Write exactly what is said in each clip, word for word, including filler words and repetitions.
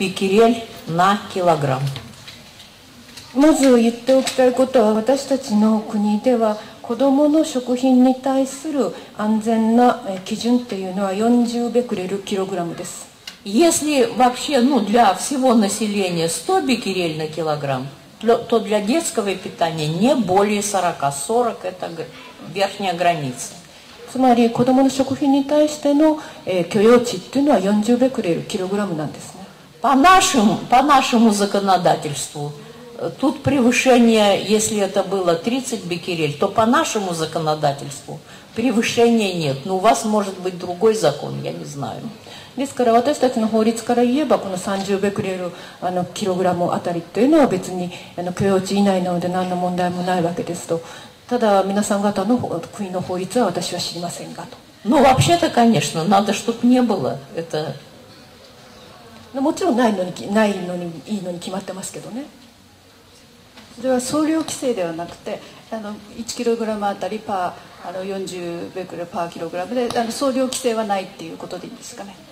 беккерель на килограмм. まず言っておきたいことは、私たちの国では子どもの食品に対する安全な基準っていうのはよんじゅうベクレルキログラムです。 Если вообще, ну, для всего населения сто беккерель на килограмм, то для детского питания не более сорока. сорок это верхняя граница. つまり子どもの食品に対しての、えー、許容値っていうのはよんじゅうベクレルキログラムなんですね。 По нашему, по нашему законодательству, тут превышение, если это было тридцать беккерель, то по нашему законодательству превышения нет. Но у вас может быть другой закон, я не знаю. ですから私たちの法律から言えばこのさんじゅうベクレルあのキログラムあたりというのは別にあの許容値以内なので何の問題もないわけですと。ただ皆さん方の国の法律は私は知りませんがと。 Ну вообще-то, конечно, надо, чтобы не было. Это もちろんないのにないのにいいのに決まってますけどね。それは総量規制ではなくて、あのいちキログラムあたりパーあのよんじゅうベクレルパーキログラムで、あの総量規制はないっていうことでいいんですかね。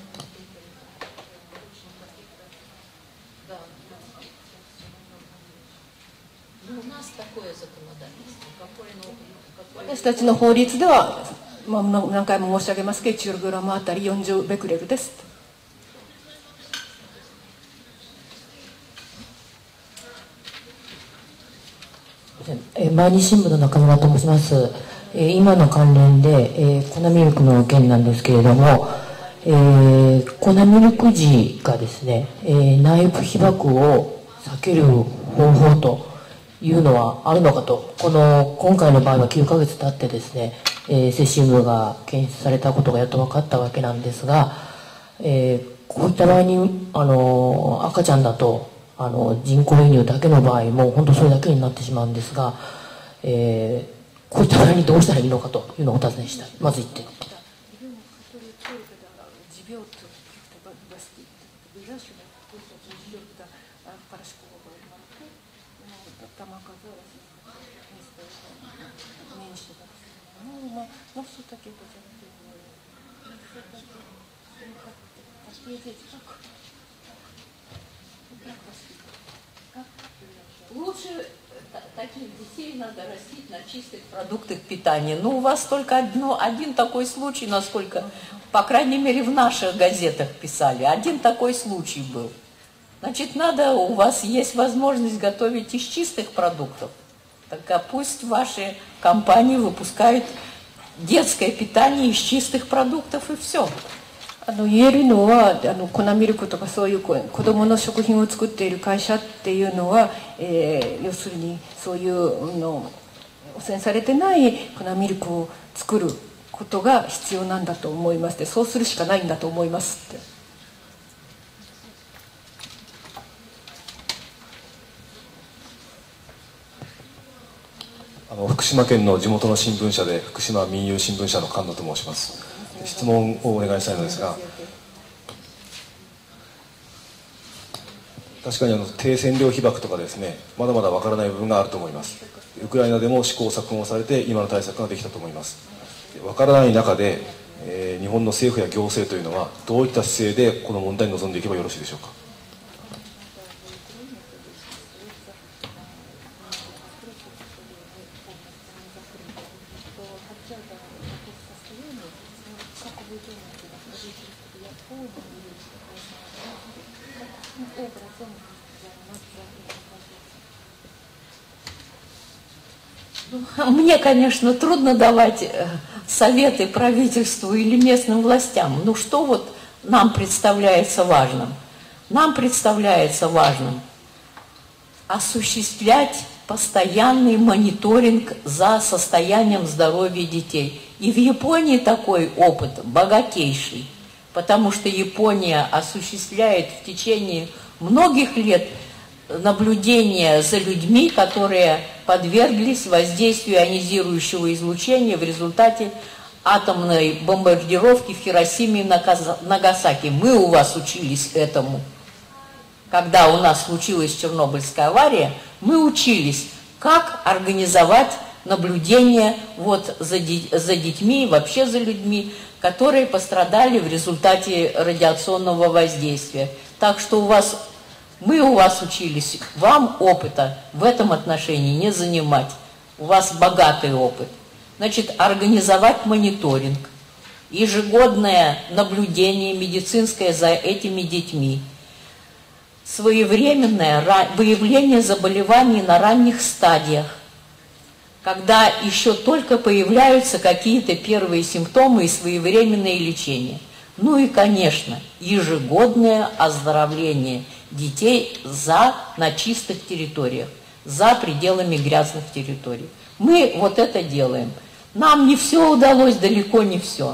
私たちの法律では、まあ、何回も申し上げますけどいちキログラムあたりよんじゅうベクレルです。 毎日新聞の中村と申します。今の関連で粉ミルクの件なんですけれども、粉ミルク時がですね、内部被曝を避ける方法というのはあるのかと。この今回の場合はきゅうかげつ経ってですね、セシウムが検出されたことがやっと分かったわけなんですが、こういった場合にあの赤ちゃんだとあの人工輸入だけの場合も本当それだけになってしまうんですが、えー、こういった場合にどうしたらいいのかというのをお尋ねしたい。まずいってん。 Лучше таких детей надо растить на чистых продуктах питания. Но у вас только одно, один такой случай, насколько, по крайней мере, в наших газетах писали. Один такой случай был. Значит, надо, у вас есть возможность готовить из чистых продуктов. Так а пусть ваши компании выпускают детское питание из чистых продуктов и все. あの言えるのはあの粉ミルクとかそういう子どもの食品を作っている会社っていうのは、えー、要するにそういうの汚染されてない粉ミルクを作ることが必要なんだと思いますで、そうするしかないんだと思いますって。 あの福島県の地元の新聞社で福島民友新聞社の菅野と申します。質問をお願いしたいのですが、確かにあの低線量被曝とかですね、まだまだわからない部分があると思います。ウクライナでも試行錯誤されて今の対策ができたと思います。わからない中で、えー、日本の政府や行政というのはどういった姿勢でこの問題に臨んでいけばよろしいでしょうか。 Мне, конечно, трудно давать советы правительству или местным властям. Ну что вот нам представляется важным? Нам представляется важным осуществлять постоянный мониторинг за состоянием здоровья детей. И в Японии такой опыт богатейший, потому что Япония осуществляет в течение многих лет наблюдение за людьми, которые подверглись воздействию ионизирующего излучения в результате атомной бомбардировки в Хиросиме и Нагасаки. Мы у вас учились этому. Когда у нас случилась Чернобыльская авария, мы учились, как организовать наблюдение вот за, за детьми, вообще за людьми. которые пострадали в результате радиационного воздействия. Так что у вас, мы у вас учились, вам опыта в этом отношении не занимать. У вас богатый опыт. Значит, организовать мониторинг, ежегодное наблюдение медицинское за этими детьми, своевременное выявление заболеваний на ранних стадиях, когда еще только появляются какие-то первые симптомы и своевременное лечение. Ну и, конечно, ежегодное оздоровление детей за, на чистых территориях, за пределами грязных территорий. Мы вот это делаем. Нам не все удалось, далеко не все.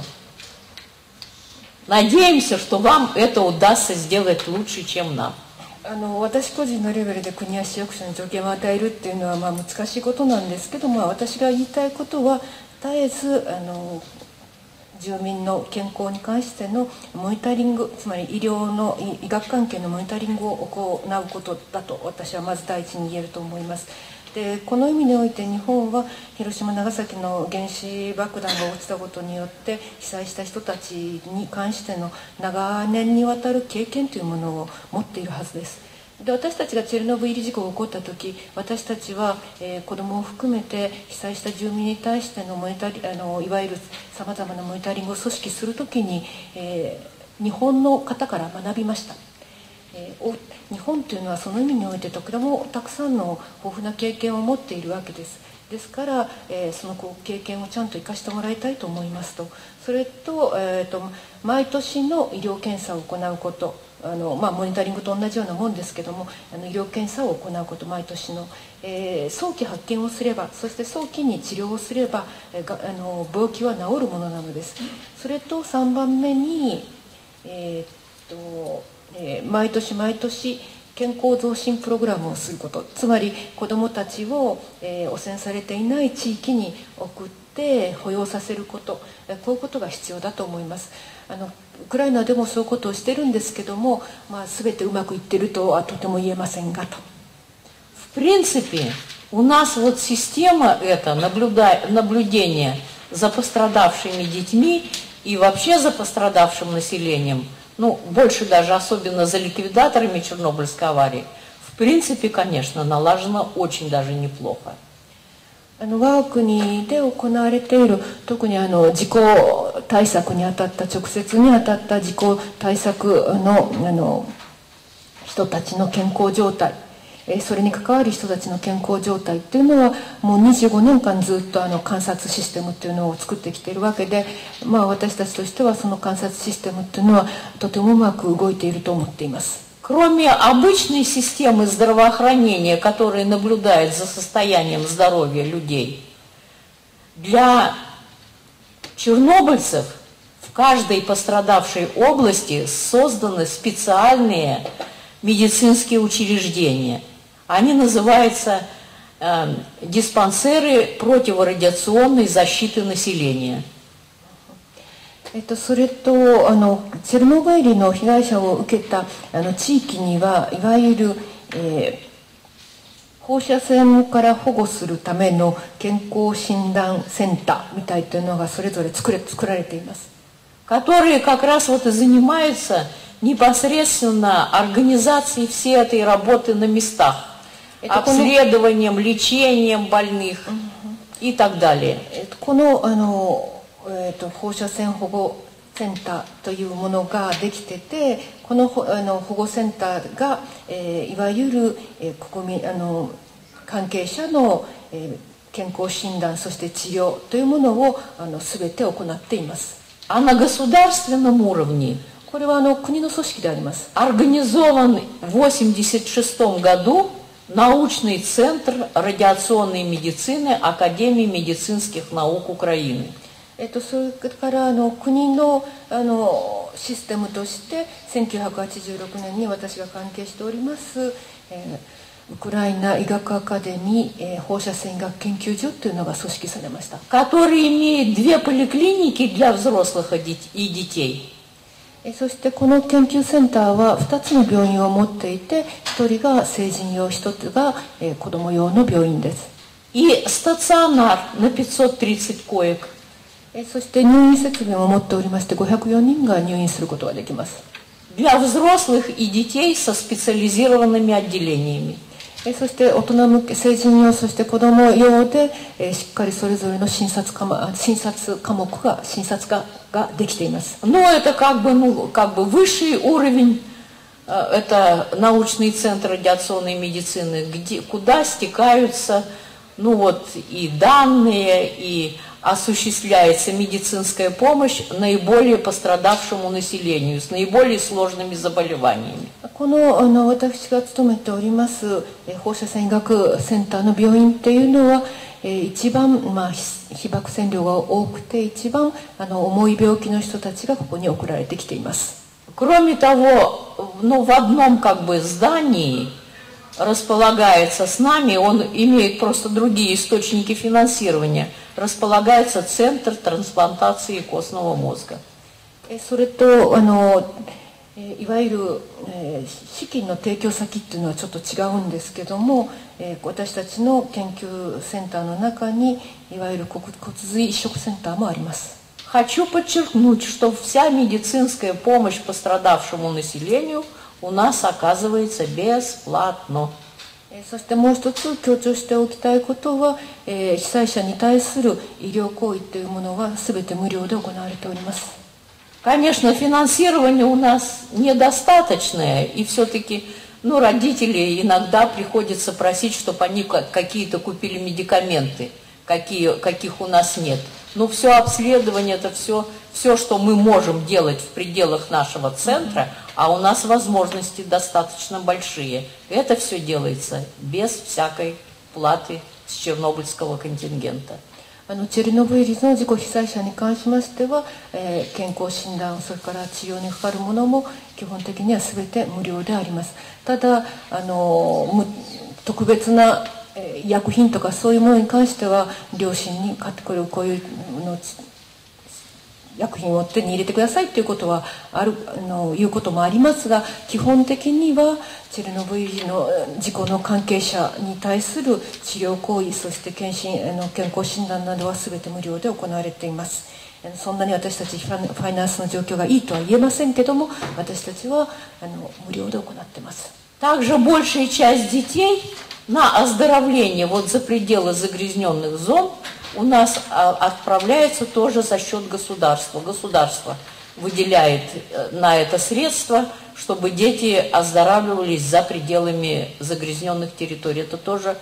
Надеемся, что вам это удастся сделать лучше, чем нам. あの私個人のレベルで国や市役所に助言を与えるっていうのはまあ難しいことなんですけど、まあ、私が言いたいことは絶えずあの住民の健康に関してのモニタリング、つまり医療の医学関係のモニタリングを行うことだと私はまず第一に言えると思います。でこの意味において日本は広島長崎の原子爆弾が落ちたことによって被災した人たちに関しての長年にわたる経験というものを持っているはずです。で私たちがチェルノブイリ事故が起こった時、私たちは、えー、子どもを含めて被災した住民に対してのモニタリあのいわゆるさまざまなモニタリングを組織する時に、えー、日本の方から学びました。えー、日本というのはその意味においてとてもたくさんの豊富な経験を持っているわけです。ですから、えー、その経験をちゃんと生かしてもらいたいと思いますと、それと、えー、と毎年の医療検査を行うこと、あの、まあ、モニタリングと同じようなもんですけども、あの医療検査を行うこと、毎年の、えー、早期発見をすれば、そして早期に治療をすれば、えー、があの病気は治るものなのです。それとさんばんめに、えー、っとえー、毎年毎年健康増進プログラムをすること、つまり子どもたちを、えー、汚染されていない地域に送って保養させること、えー、こういうことが必要だと思います。あのウクライナでもそういうことをしてるんですけども、まあ、全てうまくいってるとはとても言えませんがと。 В принципе, у нас вот система эта наблюдения за пострадавшими детьми и вообще за пострадавшим населением, ну, больше даже, особенно за ликвидаторами Чернобыльской аварии, в принципе, конечно, налажено очень даже неплохо. あの我が国で行われている、特にあの事故対策にあたった、直接にあたった事故対策 の, あの人たちの健康状態、それに関わる人たちの健康状態っていうのはもうにじゅうごねんかんずっとあの観察システムっていうのを作ってきているわけで、まあ、私たちとしてはその観察システムっていうのはとてもうまく動いていると思っています。 Кроме обычной системы здравоохранения, которая наблюдает за состоянием здоровья людей, для чернобыльцев в каждой пострадавшей области созданы специальные медицинские учреждения. Они называются э, диспансеры противорадиационной защиты населения. えっと、それとあのチェルノブイリの被害者を受けたあの地域にはいわゆる、えー、放射線から保護するための健康診断センターみたいというのがそれぞれ 作れ、作られています。 Которые как раз вот и занимаются непосредственно организацией всей этой работы на местах, обследованием, лечением больных и так далее. このあのえー、と放射線保護センターというものができてて、このあの保護センターが、えー、いわゆる、えー、国民あの関係者の、えー、健康診断、そして治療というものをあの全て行っています。 А на государственном уровне これはあの国の組織であります。 Организован в восемьдесят шестом году научный центр радиационной медицины Академии медицинских наук Украины. えっと、それからあの国のあのシステムとしてせんきゅうひゃくはちじゅうろくねんに私が関係しております、えー、ウクライナ医学アカデミー、えー、放射線医学研究所というのが組織されました。 Который имеет две поликлиники для взрослых и детей. そしてこの研究センターはふたつの病院を持っていて、ひとりが成人用、ひとつが、えー、子ども用の病院です。 И стационар на пятьсот тридцать коек. そして入院設備も持っておりまして、ごひゃくよにんが入院することができます。 Для взрослых и детей со специализированными отделениями. そして大人向け、成人用、そして子ども用で、えー、しっかりそれぞれの診察科目、診察科目が、診察がができています。 Но это как бы, ну, как бы высший уровень, это научный центр радиационной медицины, где, куда стекаются, ну вот, и данные, и осуществляется медицинская помощь наиболее пострадавшему населению с наиболее сложными заболеваниями. この、あの私が勤めております放射線医学センターの病院っていうのは、えー、一番、まあ、被爆線量が多くて一番あの重い病気の人たちがここに送られてきています。 Кроме того, ну, в одном как бы здании располагается с нами, он имеет просто другие источники финансирования, располагается Центр трансплантации костного мозга. それとあのいわゆる、えー、資金の提供先っていうのはちょっと違うんですけども、えー、私たちの研究センターの中にいわゆる骨髄移植センターもあります。 Хочу подчеркнуть, что вся медицинская помощь пострадавшему населению у нас оказывается бесплатно. そしてもう一つ強調しておきたいことは、えー、被災者に対する医療行為というものは全て無料で行われております。 Конечно, финансирование у нас недостаточное, и все-таки, ну, родители иногда приходится просить, чтобы они какие-то купили медикаменты, какие, каких у нас нет. Но все обследование, это все, все, что мы можем делать в пределах нашего центра, а у нас возможности достаточно большие. Это все делается без всякой платы с чернобыльского контингента. あのチェルノブイリの事故被災者に関しましては、えー、健康診断、それから治療にかかるものも基本的には全て無料であります。ただあの特別な医薬品とかそういうものに関しては両親に買ってくるこういうの薬品を手に入れてくださいということはあるあのいうこともありますが、基本的にはチェルノブイリの事故の関係者に対する治療行為、そして健診あの健康診断などは全て無料で行われています。そんなに私たちファイナンスの状況がいいとは言えませんけども、私たちはあの無料で行っています。 Также большая часть детей на оздоровление вот за пределы загрязненных зон у нас отправляется тоже за счет государства. Государство выделяет на это средства, чтобы дети оздоравливались за пределами загрязненных территорий. Это тоже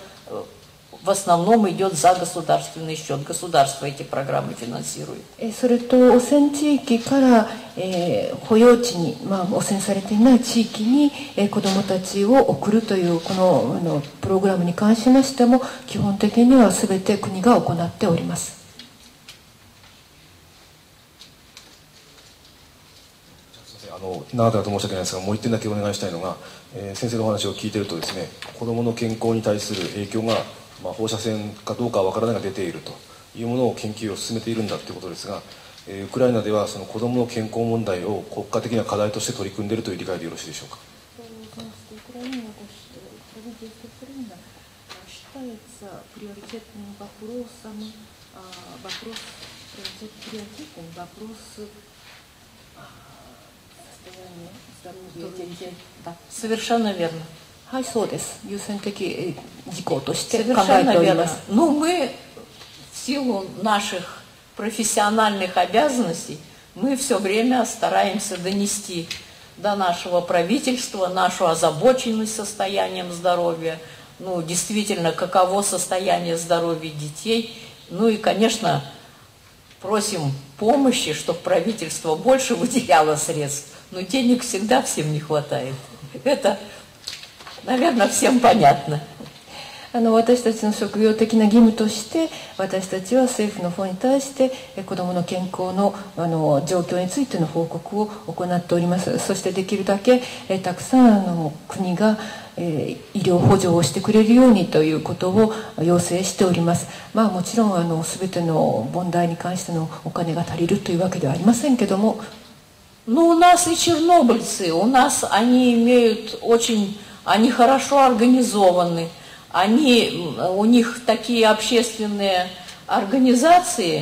в основном идет за государственный счет. Государство эти программы финансирует. それと汚染地域から、えー、保養地に、まあ、汚染されていない地域に、えー、子どもたちを送るというこの、あのプログラムに関しましても基本的には全て国が行っております。 あの長々と申し訳ないですが、もう一点だけお願いしたいのが、えー、先生のお話を聞いているとですね、子どもの健康に対する影響がまあ、放射線かどうかは分からないが出ているというものを研究を進めているんだということですが、えー、ウクライナではその子どもの健康問題を国家的な課題として取り組んでいるという理解でよろしいでしょうか。 Совершенно верно. はい、そうです。優先的事項として考えております。 Но мы в силу наших профессиональных обязанностей мы все время стараемся донести до нашего правительства нашу озабоченность состоянием здоровья, ну, действительно, каково состояние здоровья детей. Ну и, конечно, просим помощи, чтобы правительство больше выделяло средств, но денег всегда всем не хватает. Это, наверное, всем понятно. あの私たちの職業的な義務として私たちは政府の方に対して子どもの健康 の, あの状況についての報告を行っております。そしてできるだけえたくさんあの国が、えー、医療補助をしてくれるようにということを要請しております。まあ、もちろんあの全ての問題に関してのお金が足りるというわけではありませんけども、 Ну, у нас и чернобыльцы, у нас они имеют очень, они хорошо организованы. Они, у них такие общественные организации,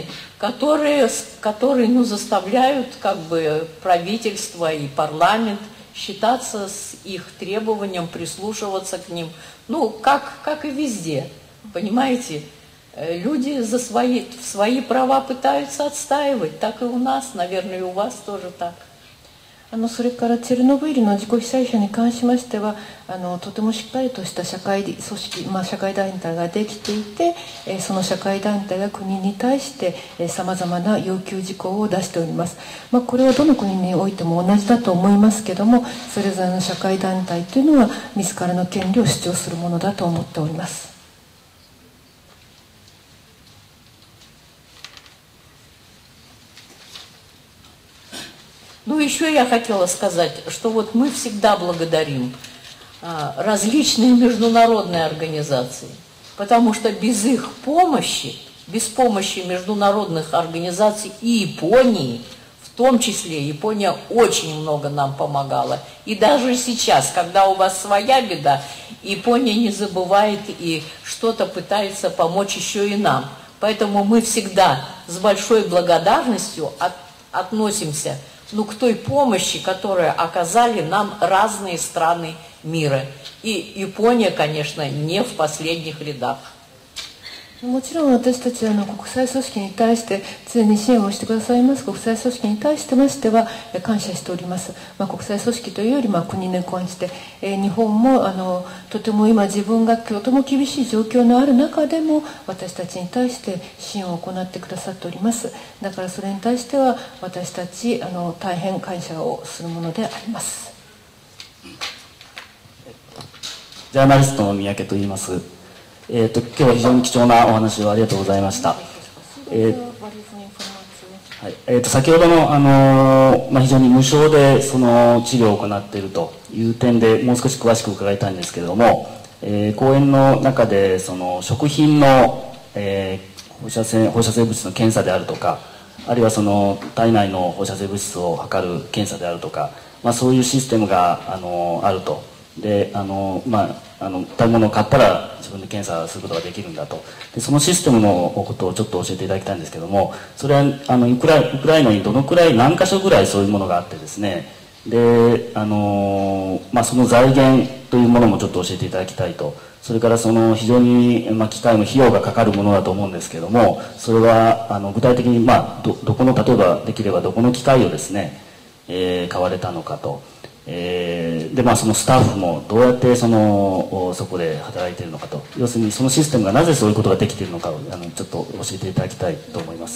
которые, которые ну, заставляют как бы правительство и парламент считаться с их требованием, прислушиваться к ним. Ну, как, как и везде, понимаете? Люди за свои, свои права пытаются отстаивать, так и у нас, наверное, и у вас тоже так. あのそれからチェルノブイリの自己被災者に関しましてはあのとてもしっかりとした社会組織、まあ、社会団体ができていて、えー、その社会団体が国に対してさまざまな要求事項を出しております、まあ、これはどの国においても同じだと思いますけどもそれぞれの社会団体というのは自らの権利を主張するものだと思っております。 Ну, еще я хотела сказать, что вот мы всегда благодарим а, различные международные организации, потому что без их помощи, без помощи международных организаций и Японии, в том числе Япония очень много нам помогала. И даже сейчас, когда у вас своя беда, Япония не забывает и что-то пытается помочь еще и нам. Поэтому мы всегда с большой благодарностью от, относимся ну, к той помощи, которую оказали нам разные страны мира. И Япония, конечно, не в последних рядах. もちろん私たちはあの国際組織に対して常に支援をしてくださいます国際組織に対してましては感謝しております、まあ、国際組織というよりまあ国に関して、えー、日本もあのとても今自分がとても厳しい状況のある中でも私たちに対して支援を行ってくださっております。だからそれに対しては私たちあの大変感謝をするものであります。 ジャーナリストの三宅と言います。えー、と今日は非常に貴重なお話をありがとうございました。えーはいえー、と先ほどの、あのーまあ、非常に無償でその治療を行っているという点でもう少し詳しく伺いたいんですけれども、えー、講演の中でその食品の、えー、放射性、放射性物質の検査であるとかあるいはその体内の放射性物質を測る検査であるとか、まあ、そういうシステムが、あのー、あると。であのまあ、あの食べ物を買ったら自分で検査することができるんだとでそのシステムのことをちょっと教えていただきたいんですけどもそれはあのウクライウクライナにどのくらい何箇所ぐらいそういうものがあってですねであの、まあ、その財源というものもちょっと教えていただきたいとそれからその非常に、まあ、機械の費用がかかるものだと思うんですけどもそれはあの具体的に、まあ、ど, どこの例えばできればどこの機械をですね、えー、買われたのかと。えー、でまあそのスタッフもどうやってそのそこで働いているのかと要するにそのシステムがなぜそういうことができているのかをあのちょっと教えていただきたいと思います。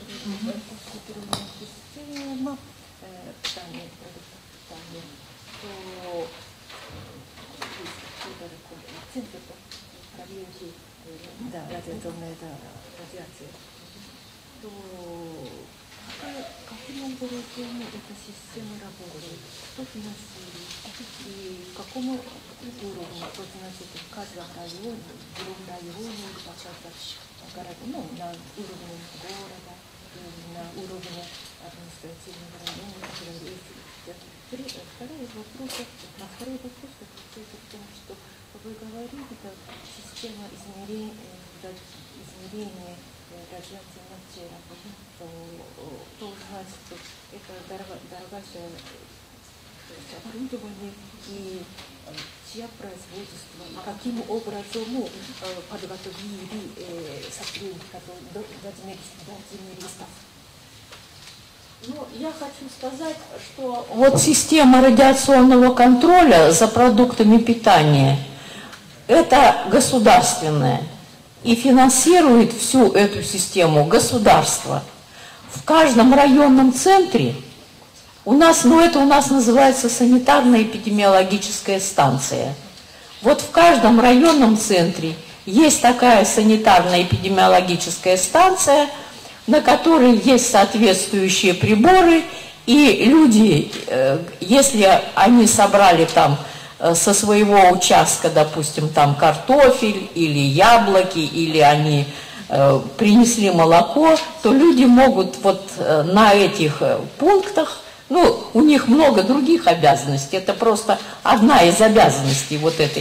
И какому уровню значит каждого района, в любом районе, ну, на уровне города, на уровне административного района, Второй вопрос, на второй вопрос заключается в том, что вы говорили, что система измерения, измерения радиоактивного тела, то, то значит, что это дорогая оборудование и чья производство, каким образом подготовили сотрудников дозимеристов. Ну, я хочу сказать, что вот система радиационного контроля за продуктами питания, это государственная, и финансирует всю эту систему государство. В каждом районном центре у нас, ну это у нас называется санитарно-эпидемиологическая станция. Вот в каждом районном центре есть такая санитарно-эпидемиологическая станция, на которой есть соответствующие приборы, и люди, если они собрали там со своего участка, допустим, там картофель или яблоки, или они принесли молоко, то люди могут вот на этих пунктах, ну, у них много других обязанностей, это просто одна из обязанностей вот этой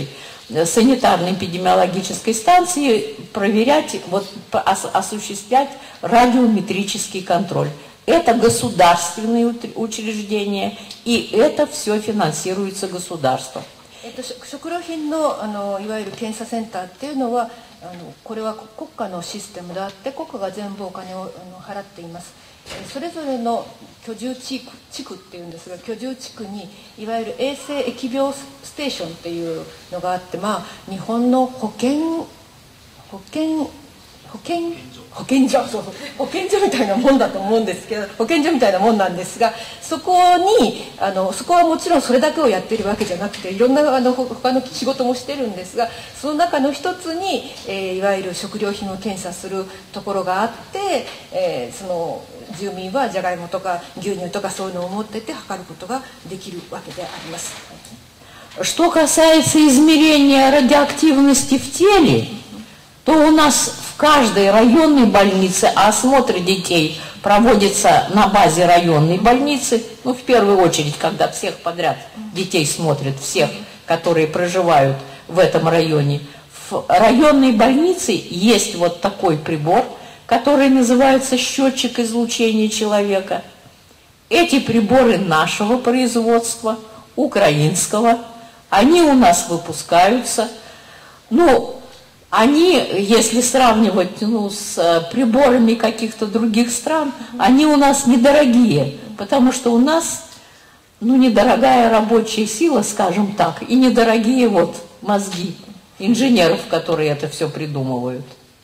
санитарно-эпидемиологической станции проверять, вот, осуществлять радиометрический контроль. Это государственные учреждения, и это все финансируется государством. 食料品の、あのいわゆる検査センターっていうのはあのこれは国家のシステムであって国家が全部お金をあの払っています。それぞれの居住地区、地区っていうんですが、居住地区にいわゆる衛生疫病ステーションっていうのがあって、まあ、日本の保健保健保健保健所そうそう保健所みたいなもんだと思うんですけど、保健所みたいなもんなんですが、そこにあのそこはもちろんそれだけをやっているわけじゃなくて、いろんなあの他の仕事もしてるんですが、その中の一つに、えー、いわゆる食料品を検査するところがあって、えー、その住民はじゃがいもとか牛乳とかそういうのを持ってて測ることができるわけであります。 Что касается измерения радиоактивности в теле, то у нас в каждой районной больнице осмотр детей проводится на базе районной больницы. Ну, в первую очередь, когда всех подряд детей смотрят, всех, которые проживают в этом районе. В районной больнице есть вот такой прибор, который называется счетчик излучения человека. Эти приборы нашего производства, украинского, они у нас выпускаются. Ну, они, если сравнивать ну, с приборами каких-то других стран, они у нас недорогие, потому что у нас ну, недорогая рабочая сила, скажем так, и недорогие вот мозги инженеров, которые это все придумывают.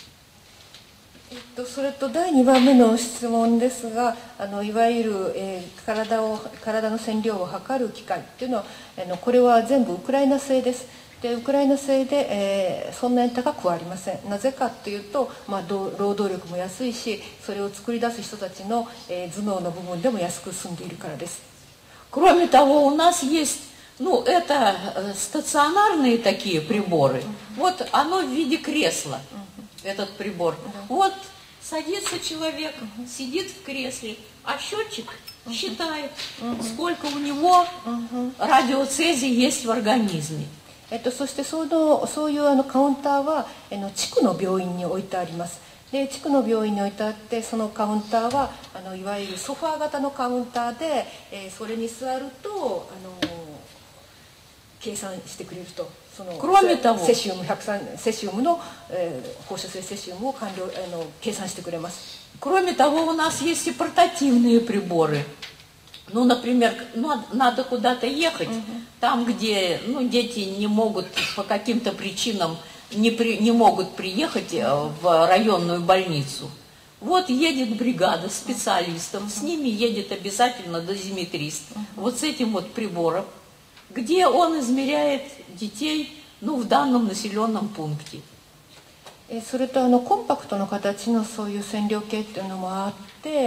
それとだいにばんめの質問ですが、あのいわゆる、えー、体を体の線量を測る機械っていうのはあのこれは全部ウクライナ製です。でウクライナ製で、えー、そんなに高くはありません。なぜかというと、まあ、労働力も安いし、それを作り出す人たちの、えー、頭脳の部分でも安く済んでいるからです。 Кроме того, у нас есть, ну, это стационарные такие приборы. Вот оно в виде кресла, этот прибор. Вот садится человек, сидит в кресле, а счетчик считает, сколько у него радиоцезий есть в организме. えっと、そしてそのそういうあのカウンターはあの地区の病院に置いてあります。で地区の病院に置いてあって、そのカウンターはあのいわゆるソファー型のカウンターで、えー、それに座るとあの計算してくれると。そのセシウムひゃくさんセシウムの、えー、放射性セシウムを完了あの計算してくれます。 Кроме того, у нас есть и портативные приборы. Ну, например, надо куда-то ехать, uh-huh. там, где ну, дети не могут по каким-то причинам не, при, не могут приехать в районную больницу. Вот едет бригада специалистов, uh-huh. с ними едет обязательно дозиметрист, uh-huh. вот с этим вот прибором, где он измеряет детей ну, в данном населенном пункте. それとあのコンパクトの形のそういう線量計っていうのもあって、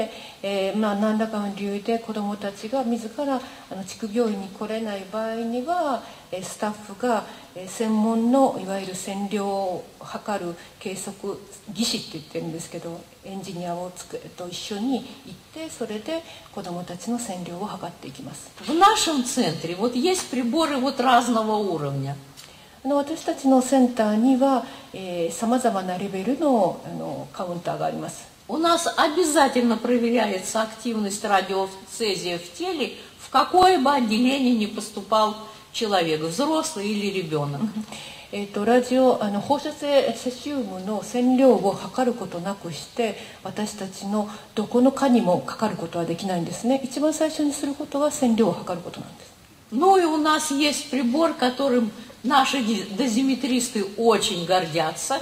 えーまあ、何らかの理由で子どもたちが自らあの地区病院に来れない場合にはスタッフが専門のいわゆる線量を測る計測技師って言ってるんですけど、エンジニアをつくと一緒に行ってそれで子どもたちの線量を測っていきます。 В нашем центре вот есть приборы вот разного уровня. 私たちのセンターにはさまざまなレベルの、あのカウンターがあります。 У нас обязательно проверяется активность радиоцезия в теле, в какое бы отделение ни поступал человек, взрослый или ребенок. えーとラジオあの放射性セシウムの線量を測ることなくして私たちのどこの科にも測ることはできないんですね。一番最初にすることは線量を測ることなんです。 Ну и у нас есть прибор, которым наши дозиметристы очень гордятся.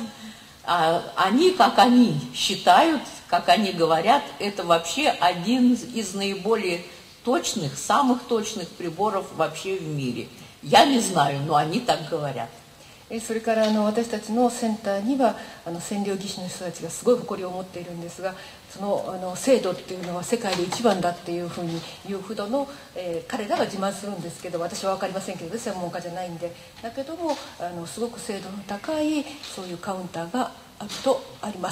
Они, как они считают, как они говорят, это вообще один из наиболее точных, самых точных приборов вообще в мире. Я не знаю, но они так говорят. それからあの私たちのセンターにはあの線量技師の人たちがすごい誇りを持っているんですが、そのあの精度っていうのは世界で一番だっていうふうに言うほどの、えー、彼らが自慢するんですけど、私は分かりませんけど専門家じゃないんで、だけどもあのすごく精度の高いそういうカウンターがあるとあります。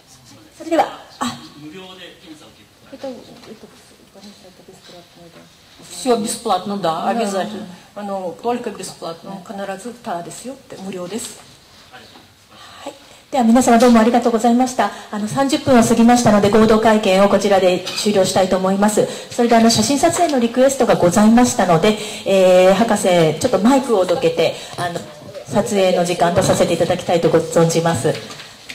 それではあ無料で検査を受ける。えっとえっと Все бесплатно, да, обязательно. あのтолько бесплатно、必ずただですよって、無料です。 はい、では皆様どうもありがとうございました。あのさんじゅっぷんを過ぎましたので合同会見をこちらで終了したいと思います。それであの写真撮影のリクエストがございましたので、えー、博士ちょっとマイクをどけてあの撮影の時間とさせていただきたいと存じます。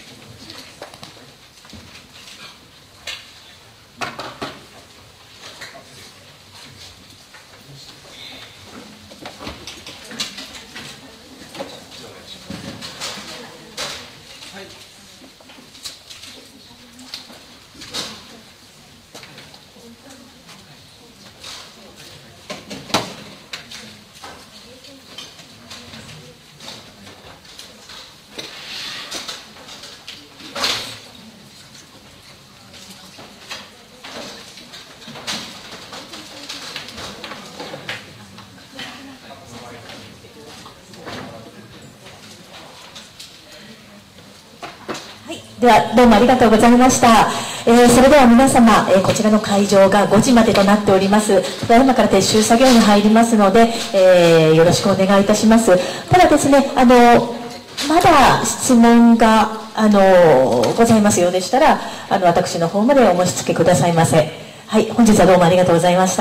ではどうもありがとうございました。えー、それでは皆様、えー、こちらの会場がごじまでとなっております。ただいまから撤収作業に入りますので、えー、よろしくお願いいたします。ただですね、あのまだ質問があのございますようでしたら、あの私の方までお申し付けくださいませ。はい、本日はどうもありがとうございました。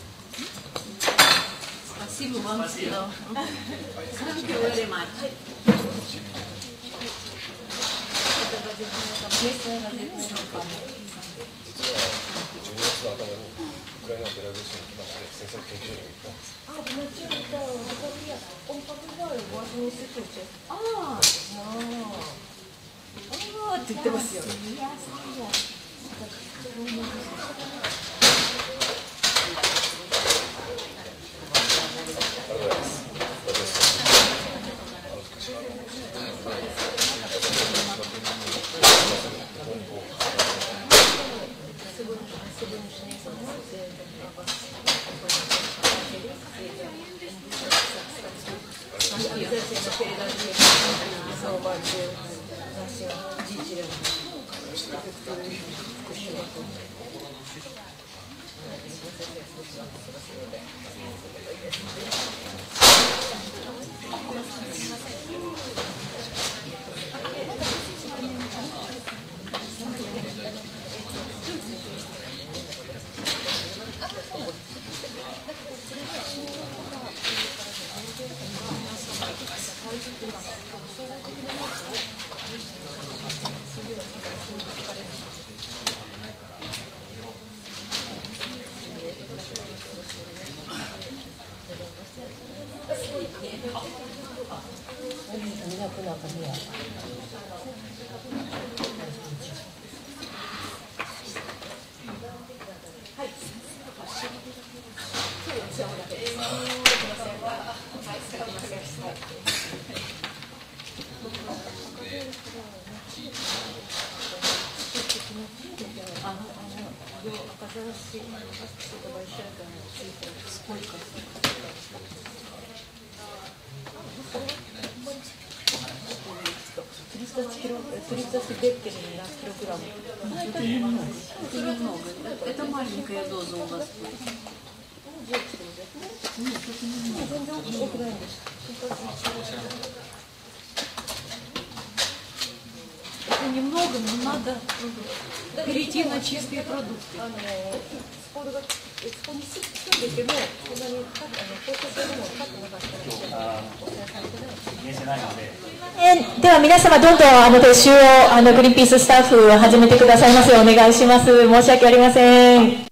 って言ってますよ。 Это маленькая доза у вас. Это немного, но надо перейти на чистые продукты. えでは皆様どんどんあの撤収をあのグリーンピーススタッフ始めてくださいませ。お願いします。申し訳ありません。